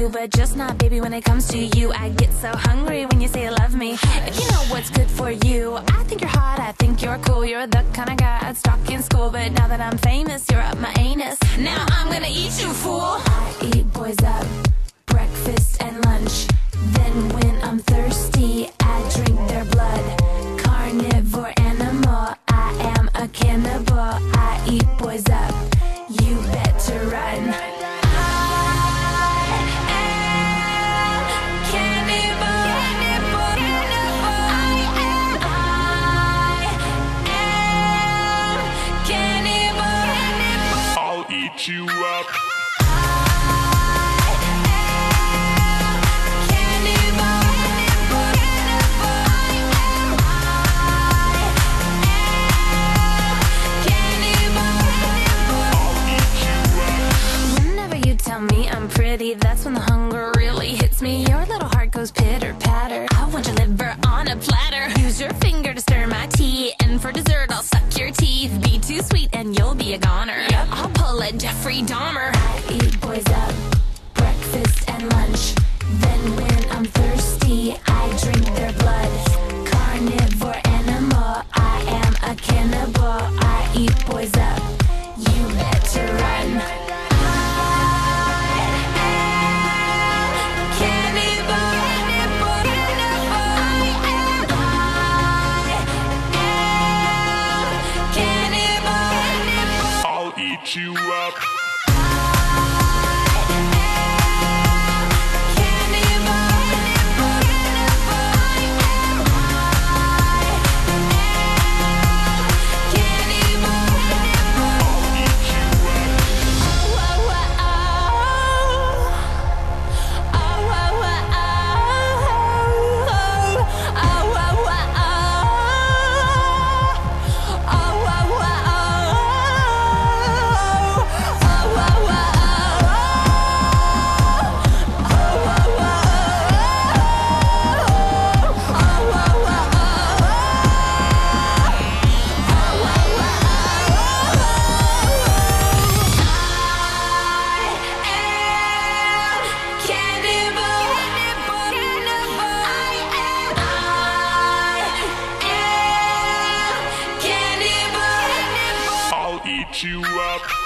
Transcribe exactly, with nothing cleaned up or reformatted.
do, but just not, baby, when it comes to you. I get so hungry when you say you love me. If you know what's good for you, I think you're hot, I think you're cool. You're the kind of guy I'd stalk in school, but now that I'm famous, you're up my anus. Now I'm gonna eat you, fool. I eat boys up, breakfast and lunch. Then when I'm thirsty, I drink their blood. Carnivore animal, I am a cannibal. I eat boys up, you better run. Eat you up. Whenever you tell me I'm pretty, that's when the hunger really hits me. Your little heart goes pitter patter. I want your liver on a platter. Use your finger to stir my tea, and for dessert I'll suck your teeth. Be too sweet and you'll be a goner. Yep. I'll pull a Jeffrey Dahmer. I eat boys up, breakfast and lunch. Then when I'm thirsty, I drink their blood. Carnivore animal, I am a cannibal. I eat boys up, you better run. Eat you up. Eat you up.